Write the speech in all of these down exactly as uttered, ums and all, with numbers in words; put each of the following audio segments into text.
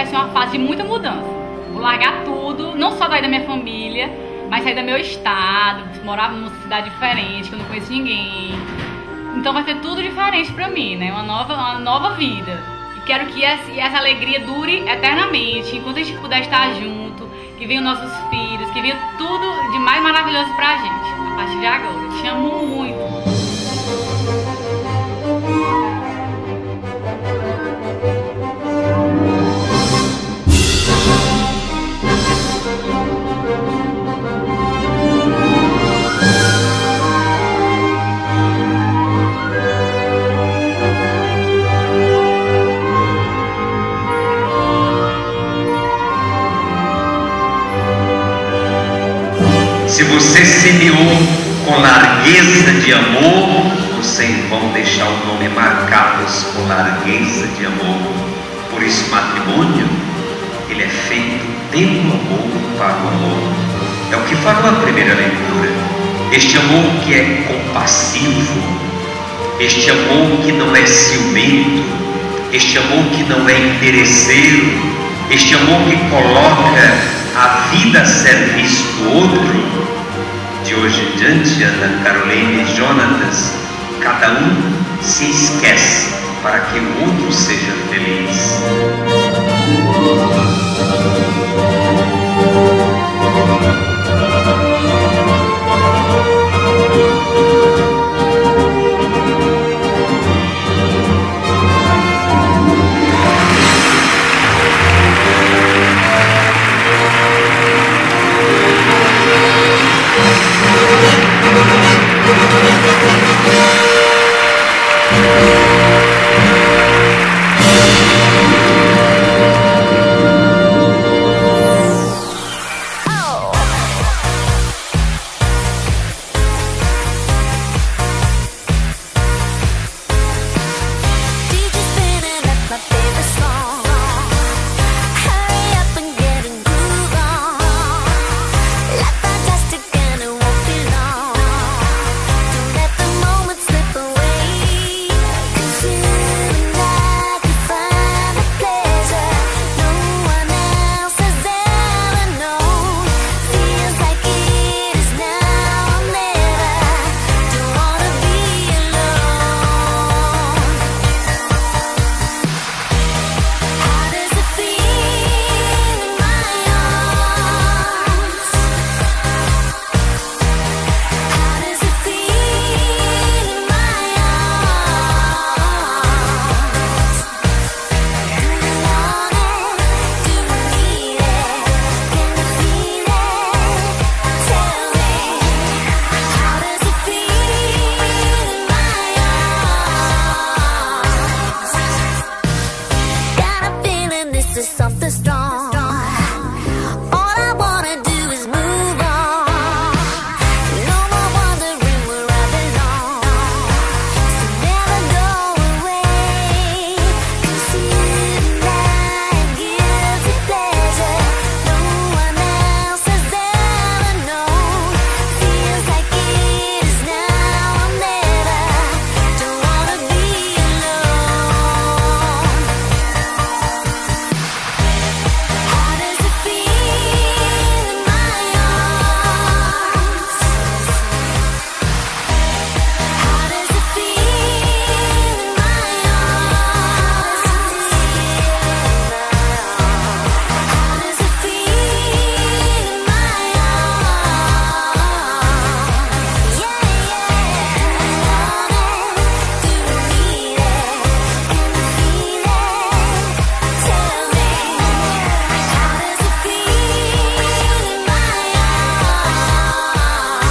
vai ser uma fase de muita mudança. Vou largar tudo, não só daí da minha família, mas sair do meu estado, morar numa cidade diferente, que eu não conheço ninguém. Então vai ser tudo diferente pra mim, né? Uma nova, uma nova vida. E quero que essa, essa alegria dure eternamente, enquanto a gente puder estar junto, que venham nossos filhos, que venha tudo de mais maravilhoso pra gente, a partir de agora. Eu te amo muito. Se você semeou com largueza de amor, você em vão deixar o nome marcados com largueza de amor. Por isso, matrimônio, ele é feito pelo amor para o amor. É o que falou a primeira leitura. Este amor que é compassivo, este amor que não é ciumento, este amor que não é interesseiro, este amor que coloca a vida a serviço do outro. De hoje em diante, Ana, Carolina e Jônatas, cada um se esquece para que o outro seja feliz.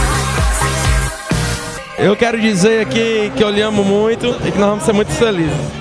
Eu quero dizer aqui que eu lhe amo muito e que nós vamos ser muito felizes.